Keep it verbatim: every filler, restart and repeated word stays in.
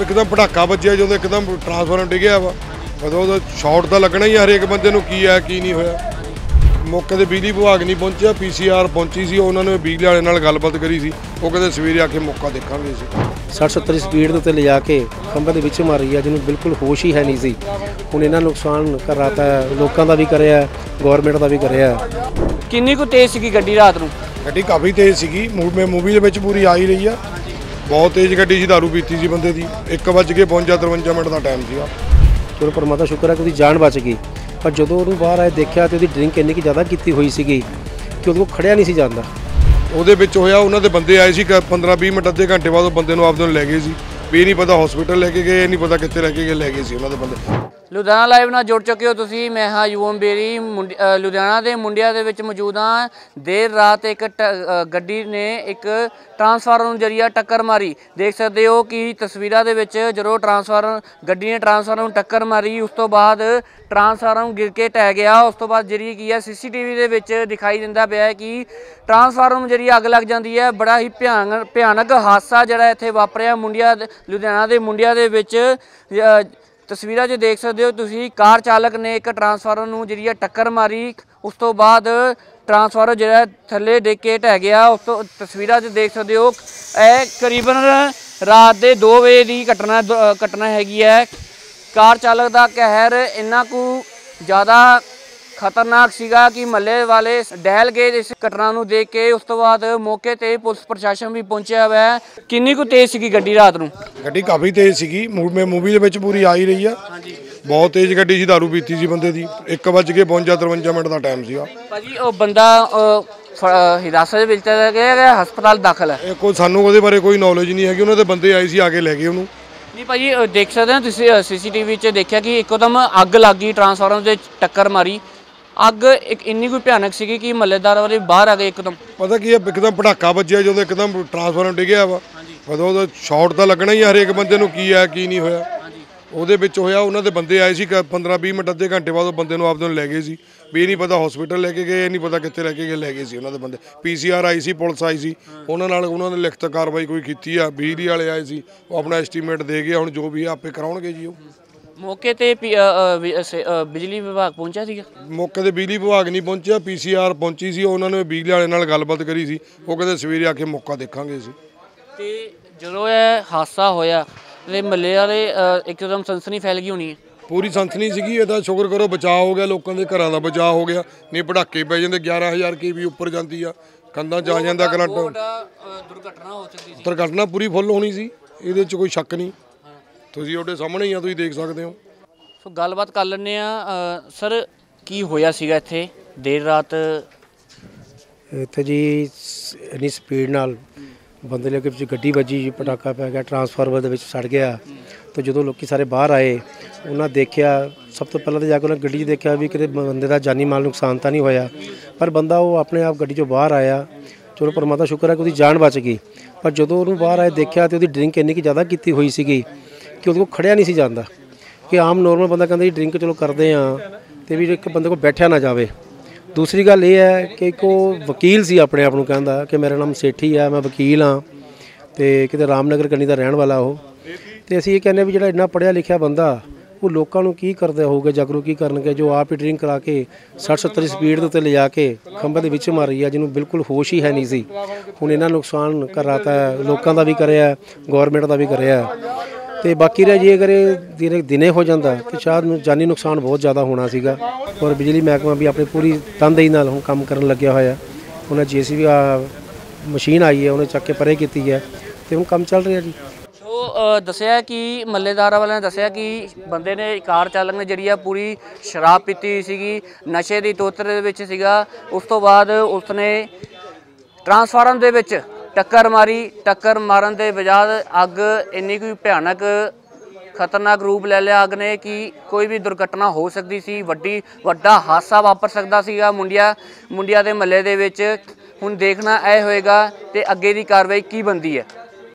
एकदम पटाका बजिया जो एकदम ट्रांसफार्मर डिग्या वा मतलब शॉट तो लगना ही हरेक बंदे नूं की है की नहीं होया। मौके ते बिजली विभाग नहीं पहुंचा, पी सी आर पहुंची सी, उन्होंने बिजली वाले नाल गलबात करी सी, वो कहते सवेरे आके मौका देखांगे सी। सठ सत्तर स्पीड उत्ते ले जाके खंभे दे विच मारी है, जिन्होंने बिल्कुल होश ही है नहीं सी। हुण इन्हां नुकसान कर राता है, लोकां दा भी करिया, गौरमेंट दा भी करिया। किन्नी कुछ तेज सी गड्डी रात नूं? गड्डी काफ़ी तेज सी, मैं मूवी दे विच पूरी आ ही रही है। बहुत तेज गड्डी सी, दारू पीती सी बंदे दी। एक बज के पहुंचा तिरवंजा मिनट का टाइम सीगा। चलो परमात्मा शुक्र है कि उसकी जान बच गई, पर जो ਉਹਨੂੰ ਬਾਹਰ ਆਏ ਦੇਖਿਆ ਤੇ ਉਹਦੀ ਡਰਿੰਕ ਇੰਨੀ ਕਿ ਜ਼ਿਆਦਾ ਕੀਤੀ ਹੋਈ ਸੀਗੀ ਕਿ ਉਹਦੇ ਕੋਲ ਖੜਿਆ ਨਹੀਂ ਸੀ ਜਾਂਦਾ। ਉਹਦੇ ਵਿੱਚ ਹੋਇਆ ਉਹਨਾਂ ਦੇ ਬੰਦੇ ਆਏ ਸੀ पंद्रह बीस ਮਿੰਟ ਅੱਧੇ ਘੰਟੇ ਬਾਅਦ ਉਹ ਬੰਦੇ ਨੂੰ ਆਪਦੇ ਨੂੰ ਲੈ ਗਏ ਸੀ। ਵੀ ਨਹੀਂ ਪਤਾ ਹਸਪੀਟਲ ਲੈ ਕੇ ਗਏ, ਨਹੀਂ ਪਤਾ ਕਿੱਥੇ ਲੈ ਕੇ ਗਏ, ਲੈ ਗਏ ਸੀ ਉਹਨਾਂ ਦੇ ਬੰਦੇ। ਲੁਧਿਆਣਾ ਲਾਈਵ ਨਾਲ ਜੁੜ ਚੁੱਕੇ ਹੋ ਤੁਸੀਂ। ਮੈਂ ਹਾਂ ਯੂਵਮ ਬੇਰੀ, ਲੁਧਿਆਣਾ ਦੇ ਮੁੰਡਿਆਂ ਦੇ ਵਿੱਚ ਮੌਜੂਦ ਹਾਂ। ਦੇਰ ਰਾਤ ਇੱਕ ਗੱਡੀ ਨੇ ਇੱਕ ਟਰਾਂਸਫਾਰਮਰ ਨੂੰ ਜਰੀਆ ਟੱਕਰ ਮਾਰੀ। ਦੇਖ ਸਕਦੇ ਹੋ ਕਿ ਤਸਵੀਰਾਂ ਦੇ ਵਿੱਚ ਜਦੋਂ ਟਰਾਂਸਫਾਰਮਰ ਗੱਡੀ ਨੇ ਟਰਾਂਸਫਾਰਮਰ ਨੂੰ ਟੱਕਰ ਮਾਰੀ, ਉਸ ਤੋਂ ਬਾਅਦ ਟਰਾਂਸਫਾਰਮਰ ਗਿਰ ਕੇ ਟਹਿ ਗਿਆ। ਉਸ ਤੋਂ ਬਾਅਦ ਜਿਹੜੀ ਕੀ ਹੈ ਸੀ ਸੀ ਟੀ ਵੀ ਦੇ ਵਿੱਚ ਦਿਖਾਈ ਦਿੰਦਾ ਪਿਆ ਹੈ ਕਿ ਟਰਾਂਸਫਾਰਮਰ ਜਿਹੜੀ ਅੱਗ ਲੱਗ ਜਾਂਦੀ ਹੈ। ਬੜਾ ਹੀ ਭਿਆਨਕ ਭਿਆਨਕ ਹਾਦਸਾ ਜਿਹੜਾ ਇੱਥੇ ਵਾਪਰਿਆ ਮੁੰਡਿਆਂ ਲੁਧਿਆਣਾ ਦੇ ਮੁੰਡਿਆਂ ਦੇ ਵਿੱਚ। ਤਸਵੀਰਾਂ 'ਚ ਦੇਖ ਸਕਦੇ ਹੋ ਤੁਸੀਂ, ਕਾਰ ਚਾਲਕ ਨੇ ਇੱਕ ਟਰਾਂਸਫਾਰਮਰ ਨੂੰ ਜਿਹੜੀ ਹੈ ਟੱਕਰ ਮਾਰੀ। ਉਸ ਤੋਂ ਬਾਅਦ ਟਰਾਂਸਫਾਰਮਰ ਜਿਹੜਾ ਥੱਲੇ ਡਿੱਗ ਕੇ ਢਹਿ ਗਿਆ। ਉਸ ਤੋਂ ਤਸਵੀਰਾਂ 'ਚ ਦੇਖ ਸਕਦੇ ਹੋ ਇਹ ਕਰੀਬਨ ਰਾਤ ਦੇ ਦੋ ਵਜੇ ਦੀ ਘਟਨਾ ਘਟਨਾ ਹੈਗੀ ਹੈ। ਕਾਰ ਚਾਲਕ ਦਾ ਕਹਿਰ ਇੰਨਾ ਕੁ ਜ਼ਿਆਦਾ ਖਤਰਨਾਕ ਸੀਗਾ ਕਿ ਮਹੱਲੇ ਵਾਲੇ ਡਹਿਲ ਗਏ ਇਸ ਘਟਨਾ ਨੂੰ ਦੇਖ ਕੇ। ਉਸ ਤੋਂ ਬਾਅਦ ਮੌਕੇ ਤੇ ਪੁਲਿਸ ਪ੍ਰਸ਼ਾਸਨ ਵੀ ਪਹੁੰਚਿਆ ਹੋਇਆ ਹੈ। ਕਿੰਨੀ ਕੁ ਤੇਜ਼ ਸੀਗੀ ਗੱਡੀ ਰਾਤ ਨੂੰ? ਗੱਡੀ ਕਾਫੀ ਤੇਜ਼ ਸੀਗੀ, ਮੈਂ ਮੂਵੀ ਦੇ ਵਿੱਚ ਪੂਰੀ ਆ ਹੀ ਰਹੀ ਆ। ਬਹੁਤ ਤੇਜ਼ ਗੱਡੀ ਸੀ, ਦਾਰੂ ਪੀਤੀ ਸੀ ਬੰਦੇ ਦੀ। ਇੱਕ ਵਜ ਕੇ ਪਹੁੰਚਾ ਤਿਰਵੰਜਾ ਮਿੰਟ ਦਾ ਟਾਈਮ ਸੀਗਾ। ਭਾਜੀ ਉਹ ਬੰਦਾ ਹਿਰਾਸਤ ਦੇ ਵਿੱਚ ਗਿਆ, ਹਸਪਤਾਲ ਦਾਖਲ ਹੈ। ਇਹ ਕੋਈ ਸਾਨੂੰ ਉਹਦੇ ਬਾਰੇ ਕੋਈ ਨੌਲੇਜ ਨਹੀਂ ਹੈਗੀ। ਉਹਨਾਂ ਦੇ ਬੰਦੇ ਆਏ ਸੀ, ਆ ਕੇ ਲੈ ਗਏ ਉਹਨੂੰ। ਨਹੀਂ ਭਾਜੀ ਦੇਖ ਸਕਦੇ ਹੋ ਤੁਸੀਂ ਸੀ ਸੀ ਟੀ ਵੀ 'ਚ ਦੇਖਿਆ ਕਿ ਇੱਕਦਮ ਅੱਗ ਲੱਗ ਗਈ, ਟਰਾਂਸਫਾਰਮਰ ਦੇ ਟੱਕਰ ਮਾਰੀ। ਅੱਗ ਇੱਕ ਇੰਨੀ ਕੋਈ ਭਿਆਨਕ ਸੀਗੀ ਕਿ ਮਹੱਲੇਦਾਰ ਵਾਲੇ ਬਾਹਰ ਆ ਗਏ ਇੱਕਦਮ। ਪਤਾ ਕੀ ਹੈ, ਇੱਕਦਮ ਪਟਾਕਾ ਵੱਜਿਆ ਜਦੋਂ ਇੱਕਦਮ ਟਰਾਂਸਫਾਰਮਰ ਡਿੱਗਿਆ ਵਾ। ਮਤਲਬ ਸ਼ਾਰਟ ਤਾਂ ਲੱਗਣਾ ਹੀ ਹਰੇਕ ਬੰਦੇ ਨੂੰ ਕੀ ਹੈ ਕੀ ਨਹੀਂ ਹੋਇਆ। ਉਹਦੇ ਵਿੱਚ ਹੋਇਆ ਉਹਨਾਂ ਦੇ ਬੰਦੇ ਆਏ ਸੀ पंद्रह बीस ਮਿੰਟ ਅੱਧੇ ਘੰਟੇ ਬਾਅਦ ਉਹ ਬੰਦੇ ਨੂੰ ਆਪਦੇ ਨੂੰ ਲੈ ਗਏ ਸੀ। ਵੀ ਨਹੀਂ ਪਤਾ ਹਸਪੀਟਲ ਲੈ ਕੇ ਗਏ, ਨਹੀਂ ਪਤਾ ਕਿੱਥੇ ਲੈ ਕੇ ਗਏ, ਲੈ ਗਏ ਸੀ ਉਹਨਾਂ ਦੇ ਬੰਦੇ। ਪੀ C R I C, police ਆਈ ਸੀ, ਉਹਨਾਂ ਨਾਲ ਉਹਨਾਂ ਨੇ ਲਿਖਤ ਕਾਰਵਾਈ ਕੋਈ ਕੀਤੀ ਆ। ਬਿਜਲੀ ਵਾਲੇ ਆਏ ਸੀ, ਉਹ ਆਪਣਾ ਐਸਟੀਮੇਟ ਦੇ ਗਏ। ਹੁਣ ਜੋ ਵੀ ਆਪੇ ਕਰਾਉਣਗੇ ਜੀ। ਉਹ ਮੌਕੇ ਤੇ ਬਿਜਲੀ ਵਿਭਾਗ ਪਹੁੰਚਿਆ ਸੀਗਾ? ਮੌਕੇ ਤੇ ਬਿਜਲੀ ਵਿਭਾਗ ਨਹੀਂ ਪਹੁੰਚਿਆ, ਪੀ ਸੀ ਆਰ ਪਹੁੰਚੀ ਸੀ, ਉਹਨਾਂ ਨੇ ਬਿਜਲੀ ਵਾਲੇ ਨਾਲ ਗੱਲਬਾਤ ਕਰੀ ਸੀ, ਉਹ ਕਹਿੰਦੇ ਸਵੇਰੇ ਆ ਕੇ ਮੌਕਾ ਦੇਖਾਂਗੇ ਸੀ। ਤੇ ਜਦੋਂ ਇਹ ਹਾਦਸਾ ਹੋਇਆ ਤੇ ਮਹੱਲੇ ਵਾਲੇ ਇੱਕਦਮ ਸਨਸਨੀ ਫੈਲ ਗਈ ਹੋਣੀ ਹੈ? ਪੂਰੀ ਸਨਸਨੀ ਸੀਗੀ। ਇਹਦਾ ਸ਼ੁਕਰ ਕਰੋ ਬਚਾਅ ਹੋ ਗਿਆ, ਲੋਕਾਂ ਦੇ ਘਰਾਂ ਦਾ ਬਚਾਅ ਹੋ ਗਿਆ। ਨਹੀਂ ਪਟਾਕੇ ਪੈ ਜਾਂਦੇ, ਗਿਆਰਾਂ ਹਜ਼ਾਰ ਕੇ ਵੀ ਉੱਪਰ ਜਾਂਦੀ ਆ, ਕੰਧਾਂ 'ਚ ਆ ਜਾਂਦਾ ਕਰੰਟ। ਦੁਰਘਟਨਾ ਹੋ ਸਕਦੀ ਸੀ। ਦੁਰਘਟਨਾ ਪੂਰੀ ਫੁੱਲ ਹੋਣੀ ਸੀ, ਇਹਦੇ 'ਚ ਕੋਈ ਸ਼ੱਕ ਨਹੀਂ। ਤੁਸੀਂ ਉਹਦੇ ਸਾਹਮਣੇ ਹੀ ਆ, ਤੁਸੀਂ ਦੇਖ ਸਕਦੇ ਹੋ। ਸੋ ਗੱਲਬਾਤ ਕਰ ਲੈਂਦੇ ਆ। ਸਰ ਕੀ ਹੋਇਆ ਸੀਗਾ ਇੱਥੇ ਦੇਰ ਰਾਤ? ਇੱਥੇ ਜੀ ਇੰਨੀ ਸਪੀਡ ਨਾਲ ਬੰਦੇ ਲੈ ਕੇ ਵਿੱਚ ਗੱਡੀ ਵੱਜੀ, ਪਟਾਕਾ ਪੈ ਗਿਆ, ਟਰਾਂਸਫਾਰਮਰ ਦੇ ਵਿੱਚ ਸੜ ਗਿਆ। ਤਾਂ ਜਦੋਂ ਲੋਕੀ ਸਾਰੇ ਬਾਹਰ ਆਏ, ਉਹਨਾਂ ਦੇਖਿਆ, ਸਭ ਤੋਂ ਪਹਿਲਾਂ ਤਾਂ ਜਾ ਕੇ ਉਹਨਾਂ ਗੱਡੀ 'ਚ ਦੇਖਿਆ ਵੀ ਕਿਤੇ ਬੰਦੇ ਦਾ ਜਾਨੀ ਮਾਲ ਨੁਕਸਾਨ ਤਾਂ ਨਹੀਂ ਹੋਇਆ। ਪਰ ਬੰਦਾ ਉਹ ਆਪਣੇ ਆਪ ਗੱਡੀ 'ਚੋਂ ਬਾਹਰ ਆਇਆ। ਚਲੋ ਪਰਮਾਤਮਾ ਸ਼ੁਕਰ ਹੈ ਕਿ ਉਹਦੀ ਜਾਨ ਬਚ ਗਈ, ਪਰ ਜਦੋਂ ਉਹਨੂੰ ਬਾਹਰ ਆਏ ਦੇਖਿਆ ਤੇ ਉਹਦੀ ਡਰਿੰਕ ਇੰਨੀ ਕਿ ਜ਼ਿਆਦਾ ਕੀਤੀ ਹੋਈ ਸੀਗੀ ਕਿ ਉਹਦੇ ਕੋਲ ਖੜਿਆ ਨਹੀਂ ਸੀ ਜਾਂਦਾ। ਕਿ ਆਮ ਨੋਰਮਲ ਬੰਦਾ ਕਹਿੰਦਾ ਜੀ ਡਰਿੰਕ ਚਲੋ ਕਰਦੇ ਹਾਂ ਅਤੇ ਵੀ ਇੱਕ ਬੰਦੇ ਕੋਲ ਬੈਠਿਆ ਨਾ ਜਾਵੇ। ਦੂਸਰੀ ਗੱਲ ਇਹ ਹੈ ਕਿ ਇੱਕ ਉਹ ਵਕੀਲ ਸੀ, ਆਪਣੇ ਆਪ ਨੂੰ ਕਹਿੰਦਾ ਕਿ ਮੇਰਾ ਨਾਮ ਸੇਠੀ ਹੈ, ਮੈਂ ਵਕੀਲ ਹਾਂ ਅਤੇ ਕਿਤੇ ਰਾਮਨਗਰ ਕੰਨੀ ਦਾ ਰਹਿਣ ਵਾਲਾ ਉਹ। ਅਤੇ ਅਸੀਂ ਇਹ ਕਹਿੰਦੇ ਵੀ ਜਿਹੜਾ ਇੰਨਾ ਪੜ੍ਹਿਆ ਲਿਖਿਆ ਬੰਦਾ ਉਹ ਲੋਕਾਂ ਨੂੰ ਕੀ ਕਰਦਾ ਹੋਊਗਾ, ਜਾਗਰੂਕ ਕੀ ਕਰਨਗੇ, ਜੋ ਆਪ ਹੀ ਡਰਿੰਕ ਕਰਾ ਕੇ ਸੱਠ ਸੱਤਰ ਸਪੀਡ ਦੇ ਉੱਤੇ ਲਿਜਾ ਕੇ ਖੰਭੇ ਦੇ ਵਿੱਚ ਮਾਰੀ ਆ, ਜਿਹਨੂੰ ਬਿਲਕੁਲ ਹੋਸ਼ ਹੀ ਹੈ ਨਹੀਂ ਸੀ। ਹੁਣ ਇੰਨਾ ਨੁਕਸਾਨ ਕਰ ਰਾਤਾ ਹੈ, ਲੋਕਾਂ ਦਾ ਵੀ ਕਰਿਆ, ਗੌਰਮੈਂਟ ਦਾ ਵੀ ਕਰਿਆ। ਅਤੇ ਬਾਕੀ ਰਿਹਾ ਜੇ ਅਗਰ ਇਹ ਦਿਨੇ ਦਿਨੇ ਹੋ ਜਾਂਦਾ ਤਾਂ ਸ਼ਾਇਦ ਜਾਨੀ ਨੁਕਸਾਨ ਬਹੁਤ ਜ਼ਿਆਦਾ ਹੋਣਾ ਸੀਗਾ। ਔਰ ਬਿਜਲੀ ਮਹਿਕਮਾ ਵੀ ਆਪਣੀ ਪੂਰੀ ਤਨਦੇਹੀ ਨਾਲ ਹੁਣ ਕੰਮ ਕਰਨ ਲੱਗਿਆ ਹੋਇਆ। ਉਹਨਾਂ ਜੇ ਸੀ ਵੀ ਮਸ਼ੀਨ ਆਈ ਹੈ, ਉਹਨੇ ਚੱਕ ਕੇ ਪਰੇ ਕੀਤੀ ਹੈ ਅਤੇ ਹੁਣ ਕੰਮ ਚੱਲ ਰਿਹਾ ਜੀ। ਸੋ ਦੱਸਿਆ ਕਿ ਮਹੱਲੇਦਾਰਾਂ ਵਾਲਿਆਂ ਨੇ ਦੱਸਿਆ ਕਿ ਬੰਦੇ ਨੇ, ਕਾਰ ਚਾਲਕ ਨੇ ਜਿਹੜੀ ਆ ਪੂਰੀ ਸ਼ਰਾਬ ਪੀਤੀ ਸੀਗੀ, ਨਸ਼ੇ ਦੀ ਤੋਤਰ ਦੇ ਵਿੱਚ ਸੀਗਾ। ਉਸ ਤੋਂ ਬਾਅਦ ਉਸਨੇ ਟਰਾਂਸਫਾਰਮਰ ਦੇ ਵਿੱਚ ਟੱਕਰ ਮਾਰੀ। ਟੱਕਰ ਮਾਰਨ ਦੇ ਵਜ੍ਹਾ ਅੱਗ ਇੰਨੀ ਕੋਈ ਭਿਆਨਕ ਖਤਰਨਾਕ ਰੂਪ ਲੈ ਲਿਆ ਅੱਗ ਨੇ ਕਿ ਕੋਈ ਵੀ ਦੁਰਘਟਨਾ ਹੋ ਸਕਦੀ ਸੀ। ਵੱਡੀ ਵੱਡਾ ਹਾਦਸਾ ਵਾਪਰ ਸਕਦਾ ਸੀਗਾ ਮੁੰਡਿਆਂ ਮੁੰਡਿਆਂ ਦੇ ਮਹੱਲੇ ਦੇ ਵਿੱਚ। ਹੁਣ ਦੇਖਣਾ ਇਹ ਹੋਏਗਾ ਤੇ ਅੱਗੇ ਦੀ ਕਾਰਵਾਈ ਕੀ ਬਣਦੀ ਹੈ।